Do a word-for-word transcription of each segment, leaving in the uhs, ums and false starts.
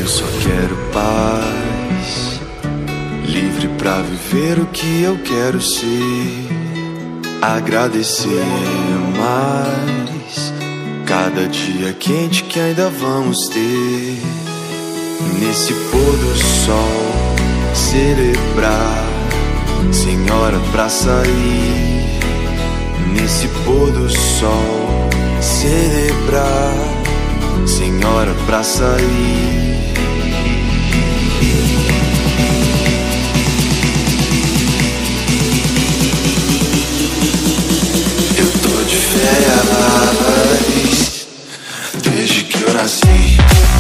Eu só quero paz, livre pra viver o que eu quero ser. Agradecer mais cada dia quente que ainda vamos ter. Nesse pôr do sol, celebrar, sem hora pra sair. Nesse pôr do sol, celebrar, sem hora pra sair. Eu tô de férias desde que eu nasci.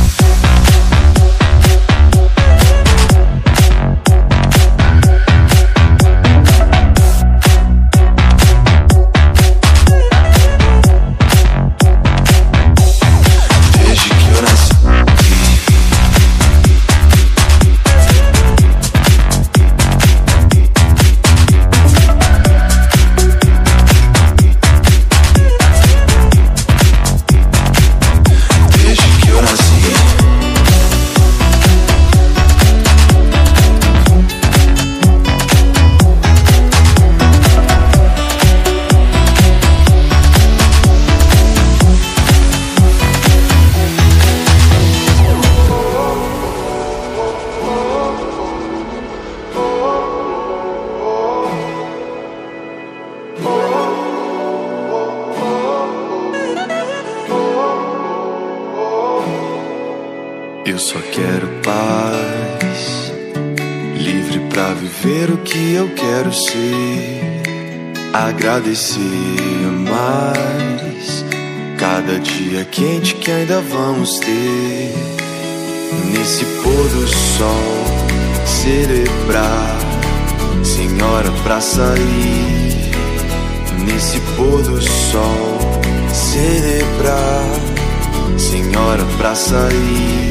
Eu só quero paz, livre pra viver o que eu quero ser. Agradecer mais cada dia quente que ainda vamos ter. Nesse pôr do sol, celebrar, sem hora pra sair. Nesse pôr do sol, celebrar, sem hora pra sair.